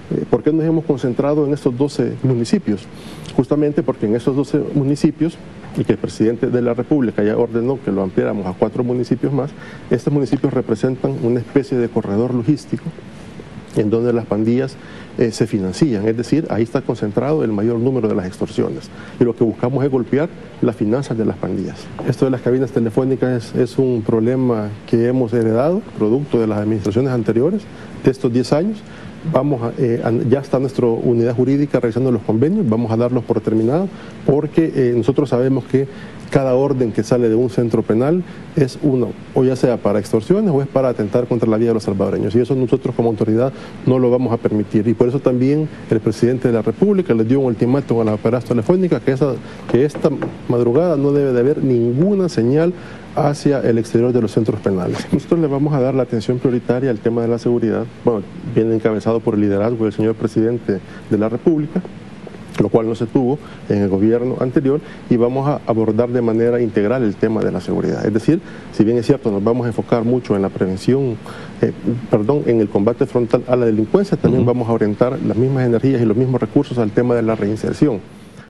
¿Por qué nos hemos concentrado en estos 12 municipios? Justamente porque en esos 12 municipios, y que el presidente de la República ya ordenó que lo ampliáramos a 4 municipios más, estos municipios representan una especie de corredor logístico en donde las pandillas se financian, es decir, ahí está concentrado el mayor número de las extorsiones. Y lo que buscamos es golpear las finanzas de las pandillas. Esto de las cabinas telefónicas es un problema que hemos heredado, producto de las administraciones anteriores, de estos 10 años. Ya está nuestra unidad jurídica realizando los convenios, vamos a darlos por terminados, porque nosotros sabemos que cada orden que sale de un centro penal es uno, o ya sea para extorsiones o es para atentar contra la vida de los salvadoreños. Y eso nosotros como autoridad no lo vamos a permitir. Y por eso también el presidente de la República le dio un ultimátum a las operadoras telefónicas que esta madrugada no debe de haber ninguna señal hacia el exterior de los centros penales. Nosotros le vamos a dar la atención prioritaria al tema de la seguridad. Bueno, viene encabezado por el liderazgo del señor presidente de la República, lo cual no se tuvo en el gobierno anterior, y vamos a abordar de manera integral el tema de la seguridad. Es decir, si bien es cierto, nos vamos a enfocar mucho en la prevención, en el combate frontal a la delincuencia, también vamos a orientar las mismas energías y los mismos recursos al tema de la reinserción.